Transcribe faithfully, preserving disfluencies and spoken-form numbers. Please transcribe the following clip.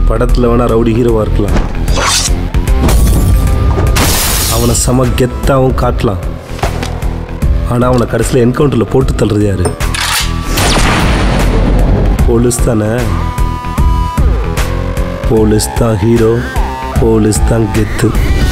படத்தில் வேணால் ரவுடி ஹீரோவாக இருக்கலாம், அவனை செம கெத்தாகவும் காட்டலாம். ஆனால் அவனை கடைசியில் என்கவுண்டரில் போட்டு தள்ளுறது யாரு? போலீஸ் தானே. போலீஸ் தான் ஹீரோ, போலீஸ் தான் கெத்து.